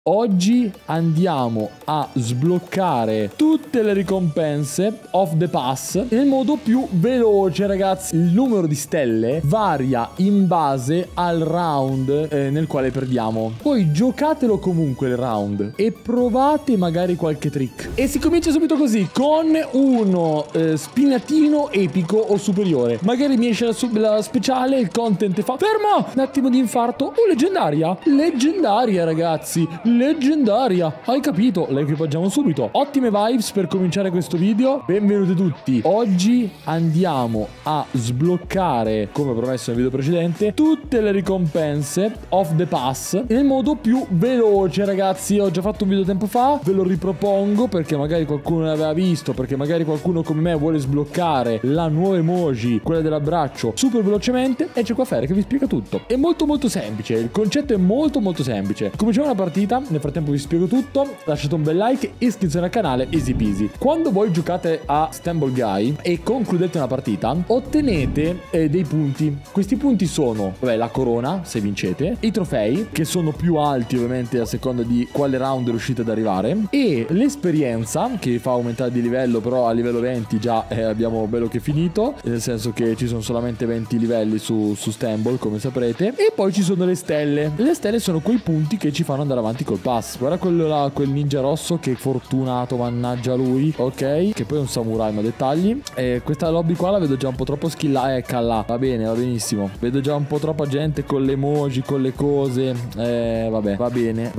Oggi andiamo a sbloccare tutte le ricompense of the pass nel modo più veloce, ragazzi. Il numero di stelle varia in base al round nel quale perdiamo. Poi giocatelo comunque il round e provate magari qualche trick. E si comincia subito così, con uno spinatino epico o superiore. Magari mi esce la speciale, il content fa fermo, un attimo di infarto. Oh, leggendaria. Leggendaria, ragazzi. Leggendaria, hai capito? La equipaggiamo subito. Ottime vibes per cominciare questo video. Benvenuti tutti. Oggi andiamo a sbloccare, come promesso nel video precedente, tutte le ricompense of the pass nel modo più veloce, ragazzi. Ho già fatto un video tempo fa, ve lo ripropongo perché magari qualcuno l'aveva visto, perché magari qualcuno come me vuole sbloccare la nuova emoji, quella dell'abbraccio, super velocemente. E c'è qua Fere che vi spiega tutto. È molto semplice, il concetto è molto semplice. Cominciamo la partita. Nel frattempo vi spiego tutto, lasciate un bel like, iscrizione al canale, easy peasy. Quando voi giocate a Stumble Guy e concludete una partita, ottenete dei punti. Questi punti sono, la corona, se vincete, i trofei, che sono più alti ovviamente a seconda di quale round riuscite ad arrivare, e l'esperienza, che vi fa aumentare di livello, però a livello 20 già abbiamo bello che finito, nel senso che ci sono solamente 20 livelli su Stumble, come saprete. E poi ci sono le stelle. Le stelle sono quei punti che ci fanno andare avanti col pass. Guarda quello là, quel ninja rosso, che fortunato, mannaggia lui. Ok, che poi è un samurai, ma dettagli. Questa lobby qua la vedo già un po' troppo skillata. Calla, va bene, va benissimo. Vedo già un po' troppa gente con le emoji, con le cose. Vabbè, va bene.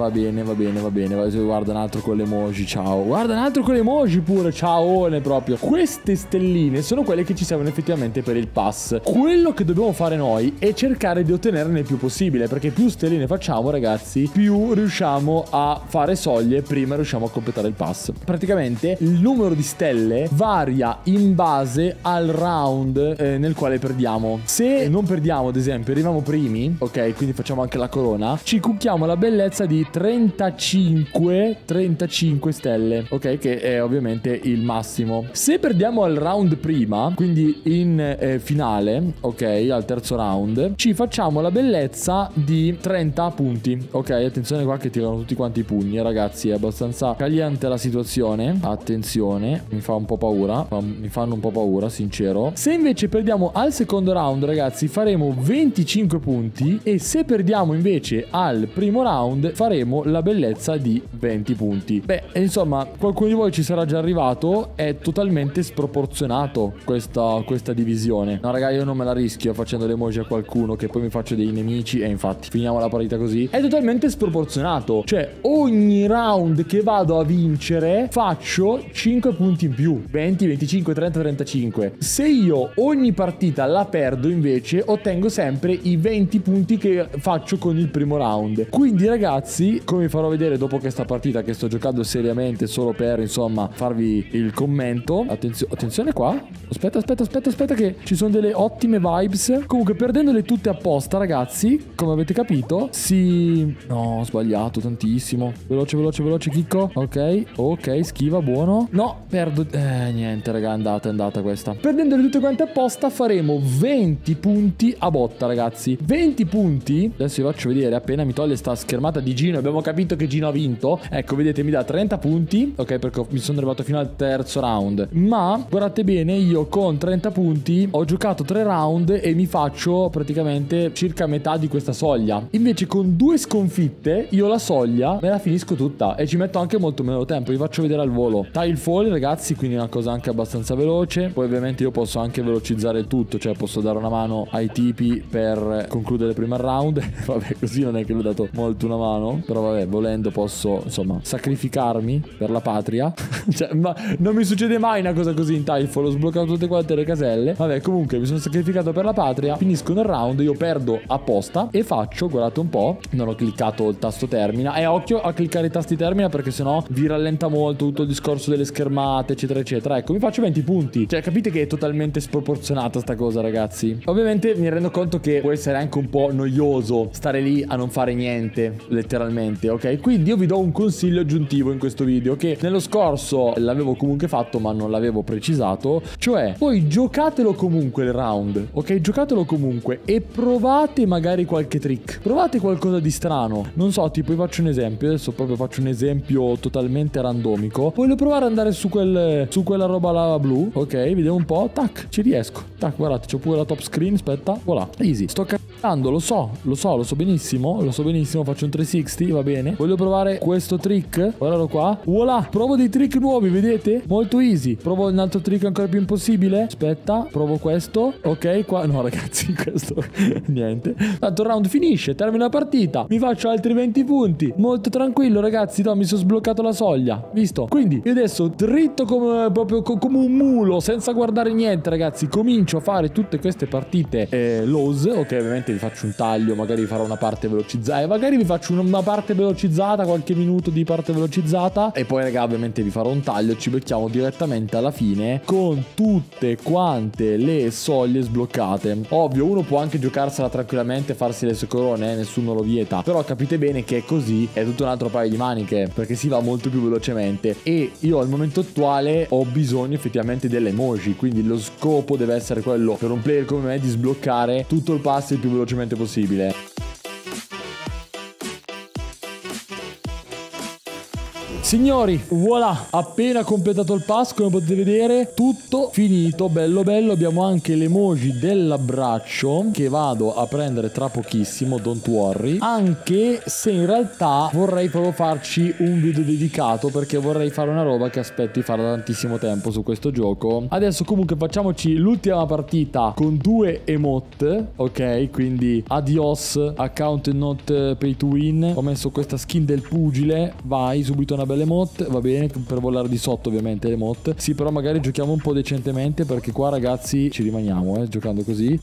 Guarda un altro con le emoji, ciao. Guarda un altro con le emoji pure, ciaone proprio. Queste stelline sono quelle che ci servono effettivamente per il pass. Quello che dobbiamo fare noi è cercare di ottenerne il più possibile, perché più stelline facciamo, ragazzi, più riusciamo a fare soglie, prima riusciamo a completare il pass. Praticamente il numero di stelle varia in base al round nel quale perdiamo. Se non perdiamo, ad esempio, arriviamo primi, ok, quindi facciamo anche la corona, ci cucchiamo la bellezza di 35 stelle, ok, che è ovviamente il massimo. Se perdiamo al round prima, quindi in finale, ok, al terzo round, ci facciamo la bellezza di 30 punti, ok. Attenzione qua che tirano tutti quanti i pugni, ragazzi, è abbastanza caliente la situazione. Attenzione, mi fa un po' paura, mi fanno un po' paura, sincero. Se invece perdiamo al secondo round, ragazzi, faremo 25 punti, e se perdiamo invece al primo round faremo la bellezza di 20 punti. Beh, insomma, qualcuno di voi ci sarà già arrivato. È totalmente sproporzionato questa divisione. No, raga, io non me la rischio facendo le emoji a qualcuno che poi mi faccio dei nemici, e infatti finiamo la partita così. È totalmente sproporzionato. Cioè, ogni round che vado a vincere faccio 5 punti in più, 20, 25, 30, 35. Se io ogni partita la perdo, invece ottengo sempre i 20 punti che faccio con il primo round. Quindi, ragazzi, come vi farò vedere dopo questa partita, che sto giocando seriamente solo per, insomma, farvi il commento. Attenzione qua. Aspetta che ci sono delle ottime vibes. Comunque, perdendole tutte apposta, ragazzi, come avete capito, no, ho sbagliato tantissimo. Veloce, chicco. Ok, schiva, buono. No, perdo. Niente, raga, è andata questa. Perdendole tutte quante apposta faremo 20 punti a botta, ragazzi. 20 punti. Adesso vi faccio vedere. Appena mi toglie sta schermata di Gino, abbiamo capito che Gino ha vinto. Ecco, vedete, mi dà 30 punti. Ok, perché mi sono arrivato fino al terzo round. Ma guardate bene, io con 30 punti ho giocato 3 round e mi faccio praticamente circa metà di questa soglia. Invece con 2 sconfitte io la soglia me la finisco tutta, e ci metto anche molto meno tempo. Vi faccio vedere al volo. Tile fall, ragazzi, quindi una cosa anche abbastanza veloce. Poi ovviamente io posso anche velocizzare il tutto, cioè posso dare una mano ai tipi per concludere prima il round. Vabbè, così non è che l'ho dato molto una mano, però vabbè, volendo posso, insomma, sacrificarmi per la patria. Cioè, ma non mi succede mai una cosa così in Tile fall. Ho sbloccato tutte quante le caselle. Vabbè, comunque mi sono sacrificato per la patria. Finisco nel round, io perdo apposta e faccio, guardate un po', non ho cliccato il tasto termina, e occhio a cliccare i tasti termina, perché sennò vi rallenta molto tutto il discorso delle schermate, eccetera eccetera. Ecco, mi faccio 20 punti. Cioè, capite che è totalmente sproporzionata sta cosa, ragazzi. Ovviamente mi rendo conto che può essere anche un po' noioso stare lì a non fare niente, letteralmente, ok? Quindi io vi do un consiglio aggiuntivo in questo video, che nello scorso l'avevo comunque fatto ma non l'avevo precisato. Cioè, voi giocatelo comunque il round, ok? Giocatelo comunque e provate magari qualche trick, provate qualcosa di strano. Non so, tipo vi faccio un esempio. Adesso proprio faccio un esempio totalmente randomico. Voglio provare ad andare su quella roba là blu. Ok, vediamo un po'. Tac, ci riesco. Tac, guardate, c'ho pure la top screen. Aspetta, voilà, easy. Sto cazzo, lo so benissimo. Faccio un 360, va bene. Voglio provare questo trick. Guardalo qua. Voilà, provo dei trick nuovi, vedete? Molto easy. Provo un altro trick ancora più impossibile. Aspetta, provo questo. Ok, qua no ragazzi, questo niente. Tanto il round finisce, termina la partita. Mi faccio altri 20 punti. Molto tranquillo ragazzi, no, mi sono sbloccato la soglia. Visto? Quindi io adesso dritto come un mulo, senza guardare niente ragazzi, comincio a fare tutte queste partite lows. Ok, ovviamente vi faccio un taglio, magari vi farò una parte velocizzata, magari vi faccio una parte velocizzata, qualche minuto di parte velocizzata, e poi raga ovviamente vi farò un taglio. Ci becchiamo direttamente alla fine con tutte quante le soglie sbloccate. Ovvio, uno può anche giocarsela tranquillamente, farsi le sue corone, nessuno lo vieta, però capite bene che così è tutto un altro paio di maniche, perché si va molto più velocemente. E io al momento attuale ho bisogno effettivamente delle emoji, quindi lo scopo deve essere quello per un player come me di sbloccare tutto il pass il più velocemente possibile. Signori, voilà, appena completato il pass, come potete vedere, tutto finito, bello bello. Abbiamo anche l'emoji dell'abbraccio che vado a prendere tra pochissimo, don't worry. Anche se in realtà vorrei proprio farci un video dedicato, perché vorrei fare una roba che aspetto di fare da tantissimo tempo su questo gioco. Adesso comunque facciamoci l'ultima partita con 2 emote, ok? Quindi adios account not pay to win. Ho messo questa skin del pugile, vai, subito una bella emote, va bene, per volare di sotto ovviamente le emote. Sì, però magari giochiamo un po' decentemente, perché qua ragazzi ci rimaniamo giocando così.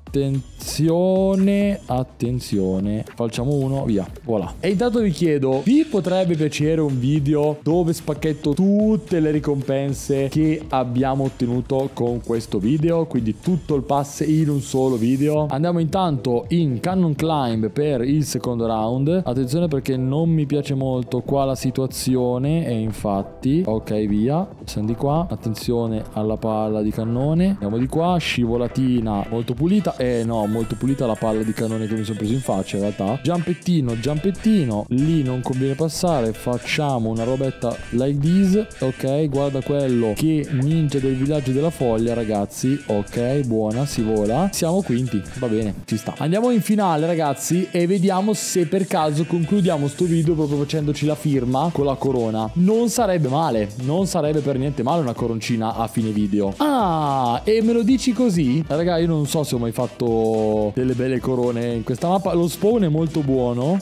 Attenzione, facciamo uno, via, voilà. E intanto vi chiedo, vi potrebbe piacere un video dove spacchetto tutte le ricompense che abbiamo ottenuto con questo video, quindi tutto il pass in un solo video? Andiamo intanto in Cannon Climb per il secondo round. Attenzione perché non mi piace molto qua la situazione, e infatti ok, via, siamo di qua. Attenzione alla palla di cannone, andiamo di qua, scivolatina molto pulita. No, molto pulita la palla di cannone che mi sono preso in faccia in realtà. Giampettino, lì non conviene passare. Facciamo una robetta like this. Ok, guarda quello che ninja del villaggio della foglia ragazzi. Ok, buona, si vola. Siamo quinti, va bene, ci sta. Andiamo in finale ragazzi e vediamo se per caso concludiamo sto video proprio facendoci la firma con la corona. Non sarebbe male, non sarebbe per niente male una coroncina a fine video. Ah, e me lo dici così? Raga, io non so se ho mai fatto delle belle corone in questa mappa. Lo spawn è molto buono.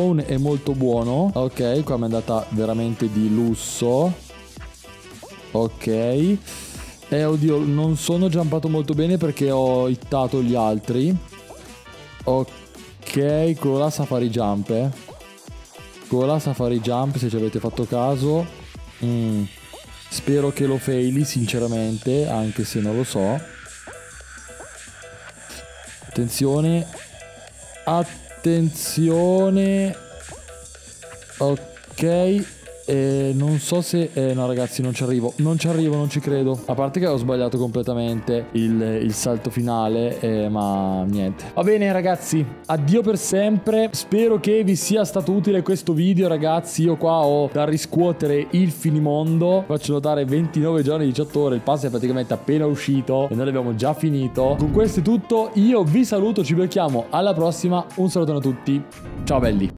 Ok, qua mi è andata veramente di lusso. Ok. Oddio, non sono jumpato molto bene perché ho hittato gli altri. Ok, quello là Safari Jump, quello là Safari Jump, se ci avete fatto caso. Spero che lo faili sinceramente, anche se non lo so. Attenzione. Ok. Non so se no ragazzi, non ci arrivo, non ci credo. A parte che ho sbagliato completamente il salto finale, ma niente. Va bene ragazzi, addio per sempre. Spero che vi sia stato utile questo video ragazzi. Io qua ho da riscuotere il finimondo. Faccio notare 29 giorni 18 ore. Il pass è praticamente appena uscito e noi l'abbiamo già finito. Con questo è tutto, io vi saluto, ci becchiamo alla prossima. Un saluto a tutti, ciao belli.